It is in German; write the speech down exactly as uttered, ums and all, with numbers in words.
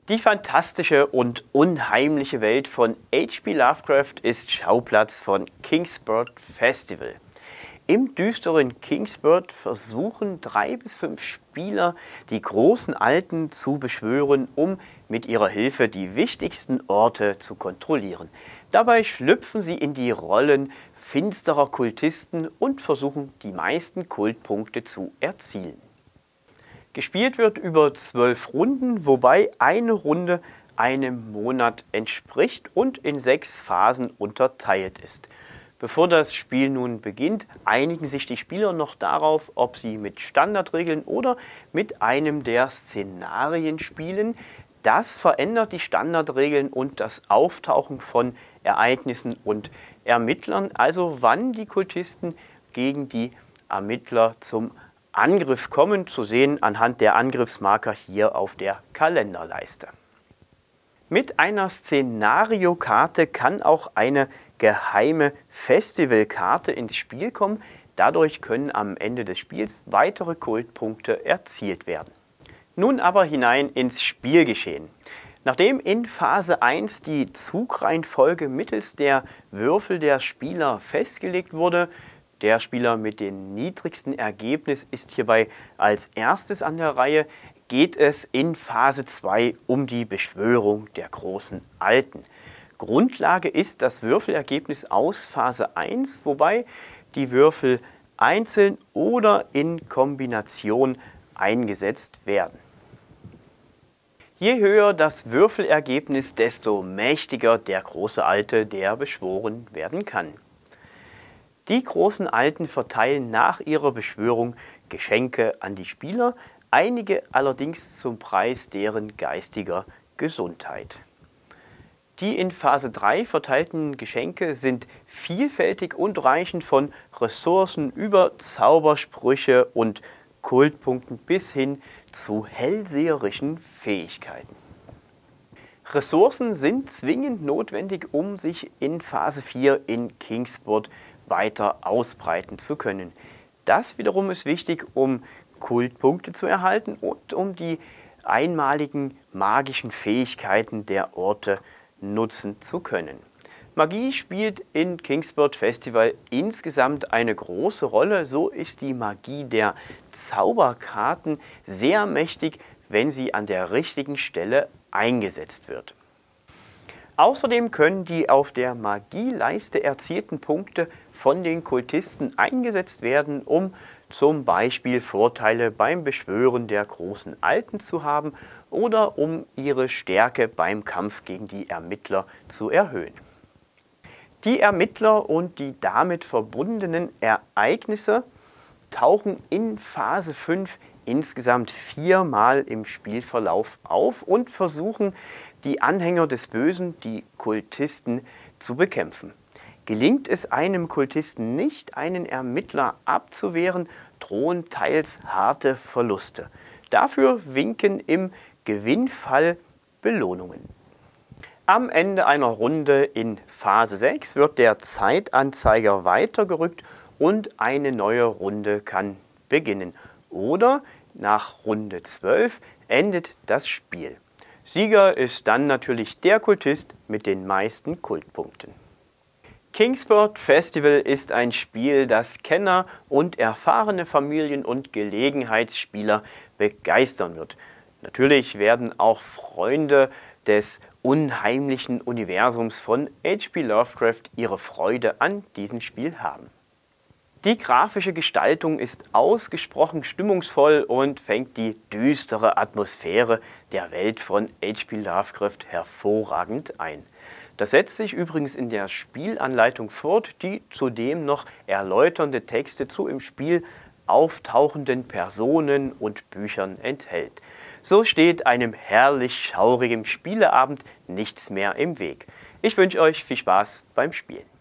Die fantastische und unheimliche Welt von H P Lovecraft ist Schauplatz von Kingsburg Festival. Im düsteren Kingsburg versuchen drei bis fünf Spieler, die großen Alten zu beschwören, um mit ihrer Hilfe die wichtigsten Orte zu kontrollieren. Dabei schlüpfen sie in die Rollen finsterer Kultisten und versuchen, die meisten Kultpunkte zu erzielen. Gespielt wird über zwölf Runden, wobei eine Runde einem Monat entspricht und in sechs Phasen unterteilt ist. Bevor das Spiel nun beginnt, einigen sich die Spieler noch darauf, ob sie mit Standardregeln oder mit einem der Szenarien spielen. Das verändert die Standardregeln und das Auftauchen von Ereignissen und Ermittlern, also wann die Kultisten gegen die Ermittler zum Angriff kommen, zu sehen anhand der Angriffsmarker hier auf der Kalenderleiste. Mit einer Szenariokarte kann auch eine geheime Festivalkarte ins Spiel kommen. Dadurch können am Ende des Spiels weitere Kultpunkte erzielt werden. Nun aber hinein ins Spielgeschehen. Nachdem in Phase eins die Zugreihenfolge mittels der Würfel der Spieler festgelegt wurde, der Spieler mit dem niedrigsten Ergebnis ist hierbei als erstes an der Reihe, geht es in Phase zwei um die Beschwörung der großen Alten. Grundlage ist das Würfelergebnis aus Phase eins, wobei die Würfel einzeln oder in Kombination eingesetzt werden. Je höher das Würfelergebnis, desto mächtiger der große Alte, der beschworen werden kann. Die großen Alten verteilen nach ihrer Beschwörung Geschenke an die Spieler, einige allerdings zum Preis deren geistiger Gesundheit. Die in Phase drei verteilten Geschenke sind vielfältig und reichen von Ressourcen über Zaubersprüche und Kultpunkten bis hin zu hellseherischen Fähigkeiten. Ressourcen sind zwingend notwendig, um sich in Phase vier in Kingsburg weiter ausbreiten zu können. Das wiederum ist wichtig, um Kultpunkte zu erhalten und um die einmaligen magischen Fähigkeiten der Orte nutzen zu können. Magie spielt in Kingsburg Festival insgesamt eine große Rolle. So ist die Magie der Zauberkarten sehr mächtig, wenn sie an der richtigen Stelle eingesetzt wird. Außerdem können die auf der Magieleiste erzielten Punkte von den Kultisten eingesetzt werden, um zum Beispiel Vorteile beim Beschwören der großen Alten zu haben oder um ihre Stärke beim Kampf gegen die Ermittler zu erhöhen. Die Ermittler und die damit verbundenen Ereignisse tauchen in Phase fünf insgesamt viermal im Spielverlauf auf und versuchen, die Anhänger des Bösen, die Kultisten, zu bekämpfen. Gelingt es einem Kultisten nicht, einen Ermittler abzuwehren, drohen teils harte Verluste. Dafür winken im Gewinnfall Belohnungen. Am Ende einer Runde in Phase sechs wird der Zeitanzeiger weitergerückt und eine neue Runde kann beginnen. Oder nach Runde zwölf endet das Spiel. Sieger ist dann natürlich der Kultist mit den meisten Kultpunkten. Kingsburg Festival ist ein Spiel, das Kenner und erfahrene Familien- und Gelegenheitsspieler begeistern wird. Natürlich werden auch Freunde des unheimlichen Universums von H P Lovecraft ihre Freude an diesem Spiel haben. Die grafische Gestaltung ist ausgesprochen stimmungsvoll und fängt die düstere Atmosphäre der Welt von H P Lovecraft hervorragend ein. Das setzt sich übrigens in der Spielanleitung fort, die zudem noch erläuternde Texte zu im Spiel auftauchenden Personen und Büchern enthält. So steht einem herrlich schaurigen Spieleabend nichts mehr im Weg. Ich wünsche euch viel Spaß beim Spielen.